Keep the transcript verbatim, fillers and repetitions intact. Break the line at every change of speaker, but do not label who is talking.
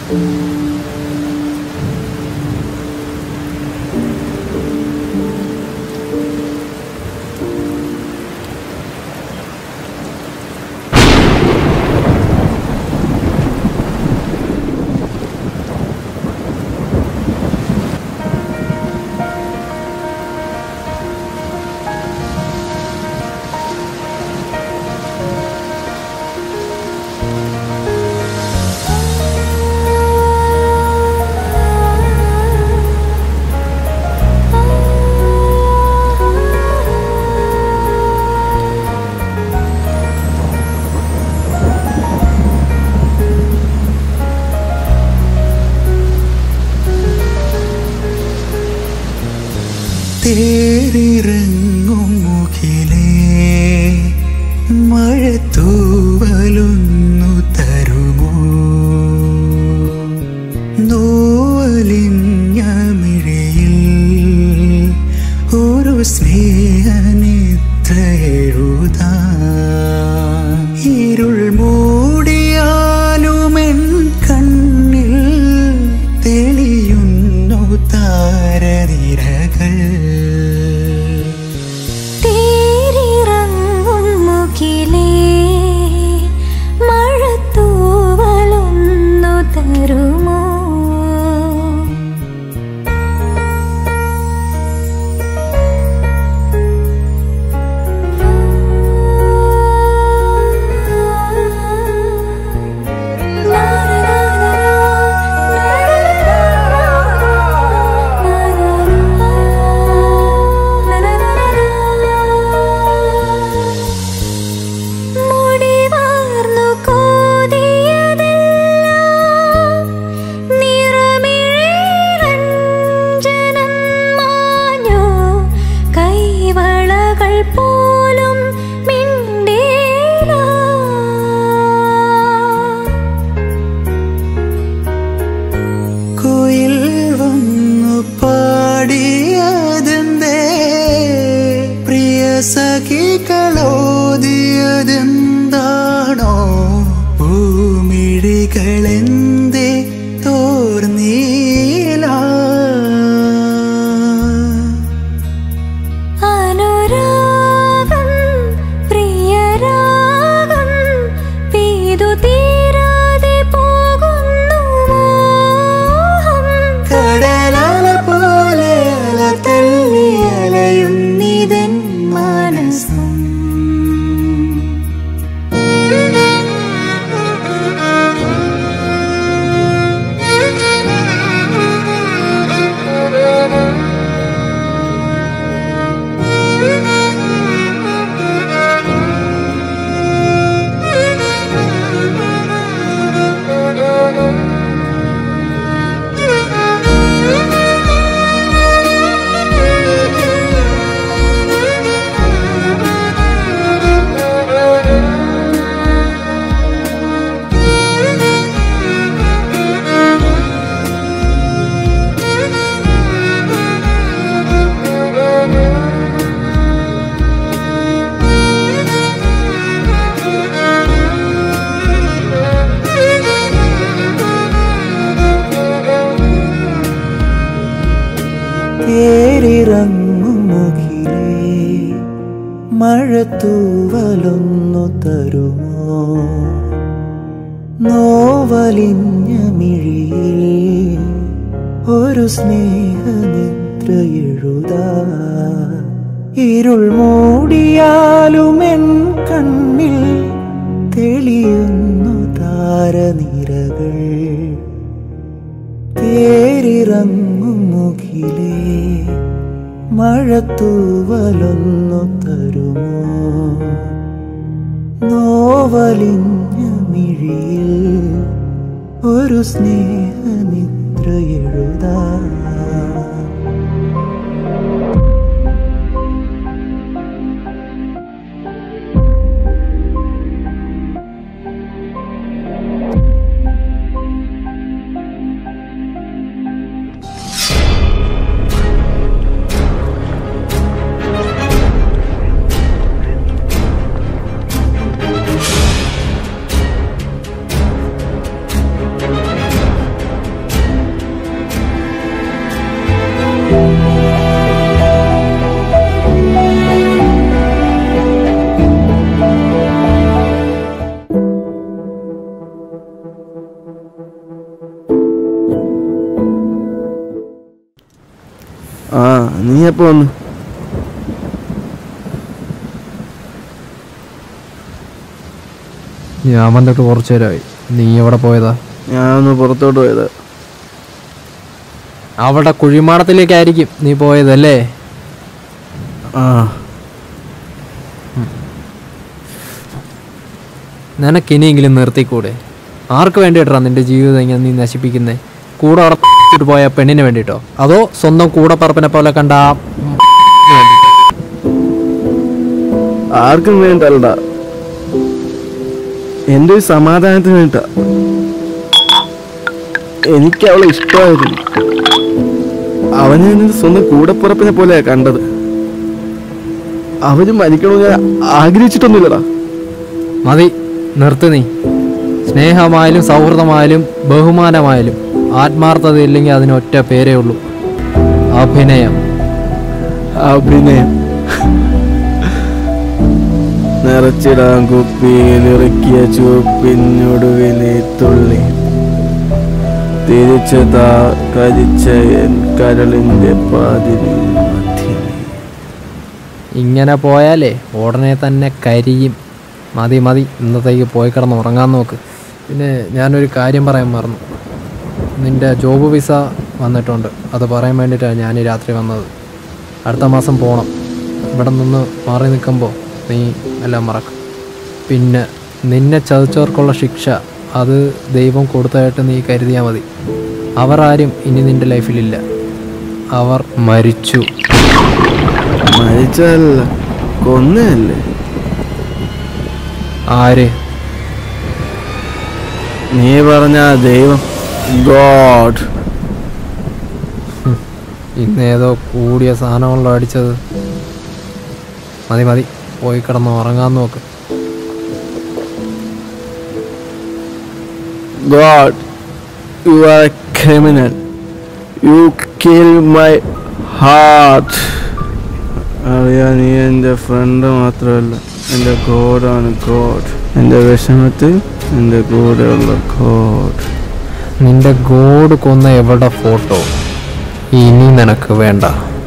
തേരിറങ്ങും മുകിലേ മഴത്തൂവലൊന്നു തരുമോ നോവലിഞ്ഞ മിഴിയിൽ ഒരു സ്നേഹനിദ്ര എഴുതാം ഇരുൾ മൂടിയാലുമെൻ കണ്ണിൽ തെളിയുന്നു താരനിരകൾ സഖികളോദിയതെന്താണോ ഭൂമിഴികളെന്തേ തോർന്നീല
അനുരാഗം പ്രിയരാഗം പെയ്തു തീരാതെ പോകുന്നു
കടലല പോലെ അല തള്ളി അലയുന്നിതൻ മനസ്സും തേരിറങ്ങുമുകിലേ മഴത്തൂവലൊന്നു തരുമോ നോവലിഞ്ഞ മിഴിയിൽ ഒരു സ്നേഹനിദ്ര എഴുതാം ഇരുൾ മൂടിയാലുമെൻ കണ്ണിൽ തെളിയുന്നു താരനിരകൾ തേരിറങ്ങുമുകിലേ മഴത്തൂവലൊന്നു തരുമോ നോവലിഞ്ഞ മിഴിയിൽ ഒരു സ്നേഹനിദ്ര എഴുതാം നീ എപ്പോ വന്നു?
ഞാൻ വന്നിട്ട് കുറച്ചു നേരമായി. നീ എവിടെ പോയതാ?
ഞാനൊന്ന് പുറത്തോട്ട് പോയത്.
അവിടെ കുഴിമാടത്തിലേക്കായിരിക്കും നീ പോയതല്ലേ?
ആ.
നിനക്കിനിയെങ്കിലും നിർത്തിക്കൂടെ? ആർക്ക് വേണ്ടിയിട്ടാ നിന്റെ ജീവിതം ഇങ്ങനെ നീ നശിപ്പിക്കുന്നേ? കൂടെ അടച്ചിട്ട് പോയ പെണ്ണിന് വേണ്ടിയിട്ടോ, അതോ സ്വന്തം കൂടപ്പറപ്പിനെ പോലെ കണ്ട
ആർക്കും വേണ്ടല്ല, എൻ്റെ ഒരു സമാധാനത്തിന് വേണ്ട. എനിക്ക് അവളെ ഇഷ്ടമായിരുന്നു. അവനെ സ്വന്തം കൂടപ്പുറപ്പിനെ പോലെയാ കണ്ടത്. അവന് മരിക്കണമെന്ന് ആഗ്രഹിച്ചിട്ടൊന്നുമില്ലടാ.
മതി, നിർത്ത് നീ. സ്നേഹമായാലും സൗഹൃദമായാലും ബഹുമാനമായാലും ആത്മാർത്ഥതയില്ലെങ്കിൽ അതിനൊറ്റ പേരേ ഉള്ളൂ: അഭിനയം.
അഭിനയം. നിറച്ചിടാൻ കുപ്പിയിൽ ഇറക്കിയ ചുവപ്പിനൊടുവിലെ തുള്ളി തിരിച്ചു താ കരിച്ച എൻ കരളിന്റെ പാതിരി.
ഇങ്ങനെ പോയാലേ ഉടനെ തന്നെ കരിയും. മതി മതി, ഇന്നത്തേക്ക് പോയി കിടന്ന് ഉറങ്ങാൻ നോക്ക്. പിന്നെ ഞാനൊരു കാര്യം പറയാൻ മറന്നു. നിൻ്റെ ജോബ് വിസ വന്നിട്ടുണ്ട്. അത് പറയാൻ വേണ്ടിയിട്ടാണ് ഞാൻ ഈ രാത്രി വന്നത്. അടുത്ത മാസം പോകണം. ഇവിടെ നിന്ന് മാറി നിൽക്കുമ്പോൾ നീ എല്ലാം മറക്കും. പിന്നെ നിന്നെ ചതിച്ചവർക്കുള്ള ശിക്ഷ അത് ദൈവം കൊടുത്തതായിട്ട് നീ കരുതിയാൽ മതി. അവർ ആരും ഇനി നിൻ്റെ ലൈഫിലില്ല. അവർ മരിച്ചു.
മരിച്ചല്ല, കൊന്നല്ലേ?
ആര്?
നീ പറഞ്ഞ ദൈവം, ഗോഡ്.
ഇന്നേതോ കൂടിയ സാധനങ്ങളോ അടിച്ചത്. മതി മതി, പോയി കിടന്ന് ഉറങ്ങാൻ നോക്ക്.
God, you are a criminal. You killed my heart. അറിയാ, നീ എൻ്റെ ഫ്രണ്ട് മാത്രമല്ല, എൻ്റെ ഗോഡാണ്. ഗോഡ്, എൻ്റെ വിഷമത്തിൽ എൻ്റെ കൂടെയുള്ള ഗോഡ്.
നിന്റെ ഗോഡ് കൊന്ന എവിടെ ഫോട്ടോ ഇനി നിനക്ക് വേണ്ട.